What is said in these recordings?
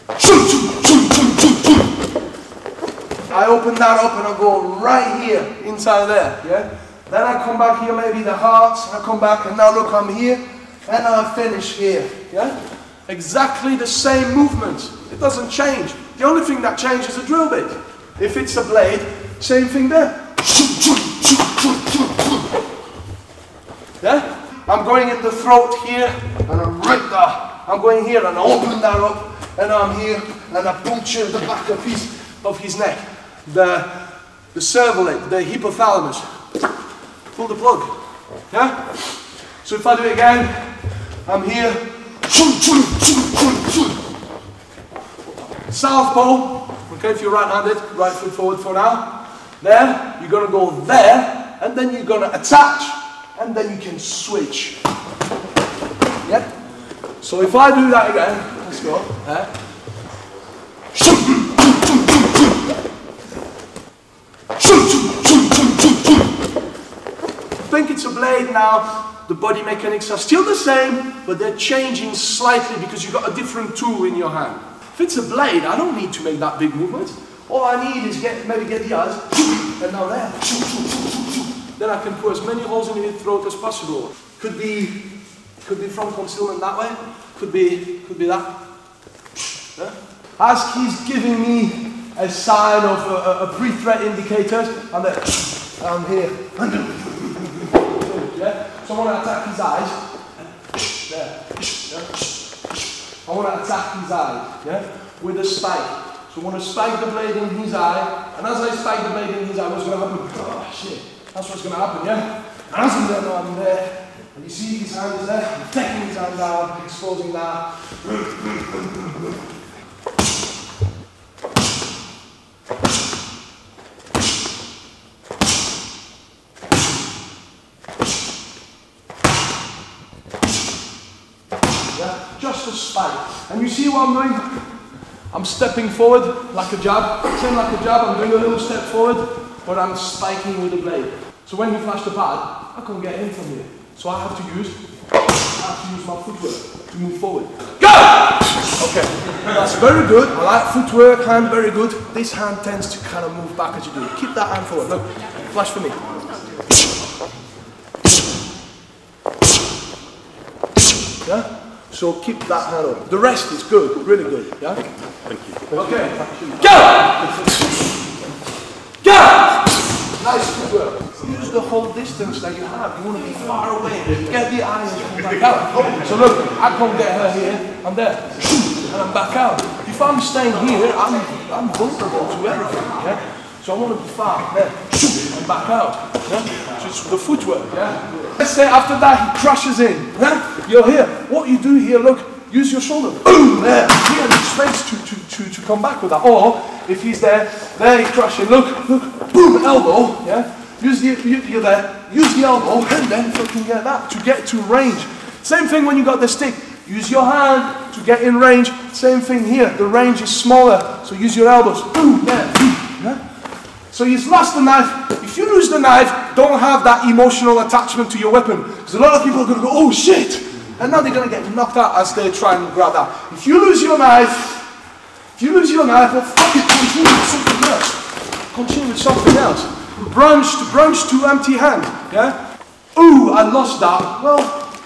I open that up and I go right here, inside there, yeah? Then I come back here, maybe the heart, and I come back and now look, I'm here, and I finish here, yeah? Exactly the same movement. It doesn't change. The only thing that changes is the drill bit. If it's a blade, same thing there. Yeah? I'm going in the throat here, and I rip that. I'm going here and I open that up, and I'm here, and I puncture the back of his neck. The cervix, the hypothalamus. Pull the plug. Yeah? So if I do it again, I'm here. Southpaw. Okay, if you're right-handed, right foot forward for now. There, you're going to go there, and then you're going to attach, and then you can switch. Yeah? So if I do that again, let's go. I think it's a blade now. The body mechanics are still the same, but they're changing slightly because you've got a different tool in your hand. If it's a blade, I don't need to make that big movement. All I need is maybe get the eyes, and now there. Then I can put as many holes in your throat as possible. Could be from concealment that way. Could be that. Yeah? As he's giving me a sign of a pre-threat indicator, I'm there. I'm here. Yeah? So I want to attack his eyes. There. Yeah? I want to attack his eyes. Yeah? With a spike. So I want to spike the blade in his eye. And as I spike the blade in his eye, what's going to happen? Oh shit. That's what's going to happen, yeah? And as I'm there, I'm there. And you see his hand is there. I'm taking his hand out, exposing that. Yeah, just a spike. And you see what I'm doing? I'm stepping forward like a jab. Same like a jab, I'm doing a little step forward, but I'm spiking with the blade. So when you flash the pad, I can't get in from here. So I have to use my footwork to move forward. Go! Okay, that's very good. I like footwork, hand very good. This hand tends to kind of move back as you do it. Keep that hand forward. Look, flash for me. Yeah? So keep that hand up. The rest is good, really good. Yeah? Thank you. Okay. Go! Go! Nice footwork. Use the whole distance that you have. You want to be far away. Get the eyes and come back out. So look, I can't get her here. I'm there. And I'm back out. If I'm staying here, I'm vulnerable to everything. Yeah? So I want to be far. There. And back out. Yeah? So it's the footwork. Yeah? Let's say after that he crashes in. Yeah? You're here. What you do here, look, use your shoulder. Boom! There. He has space to come back with that. Or if he's there he's crashing. Look, boom, elbow. Yeah? You're there, use the elbow, and then fucking get that, to get to range. Same thing when you got the stick. Use your hand to get in range. Same thing here, the range is smaller, so use your elbows. Boom, there, yeah? So you've lost the knife. If you lose the knife, don't have that emotional attachment to your weapon. Because a lot of people are going to go, oh shit! And now they're going to get knocked out as they try and grab that. If you lose your knife, well fuck it, continue with something else. Continue with something else. Brunch to empty hand, yeah? Ooh, I lost that. Well,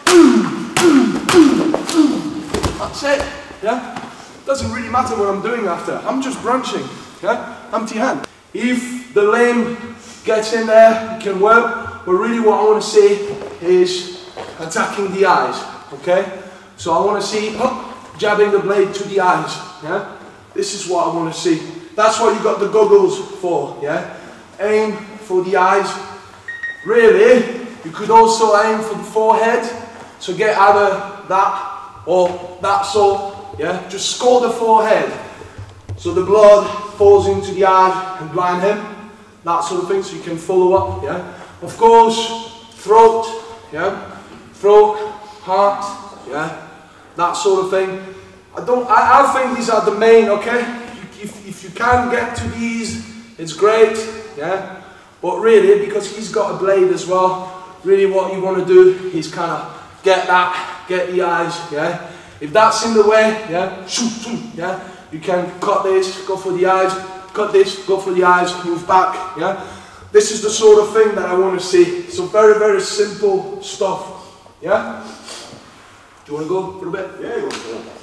that's it, yeah? Doesn't really matter what I'm doing after. I'm just brunching, yeah? Empty hand. If the limb gets in there, it can work, but really what I want to see is attacking the eyes, okay? So I want to see, jabbing the blade to the eyes, yeah? This is what I want to see. That's what you got the goggles for, yeah? Aim for the eyes. Really, you could also aim for the forehead. So get either that or that sort. Yeah, just score the forehead. So the blood falls into the eye and blind him. That sort of thing. So you can follow up. Yeah. Of course, throat. Yeah. Throat, heart. Yeah. That sort of thing. I think these are the main. Okay. If you can get to these, it's great. Yeah, but really, because he's got a blade as well, really what you want to do is kind of get the eyes, yeah, If that's in the way, yeah, yeah, you can cut this, go for the eyes, cut this, go for the eyes, move back, yeah. This is the sort of thing that I want to see. So very, very simple stuff, yeah. Do you want to go for a bit? Yeah, go for it.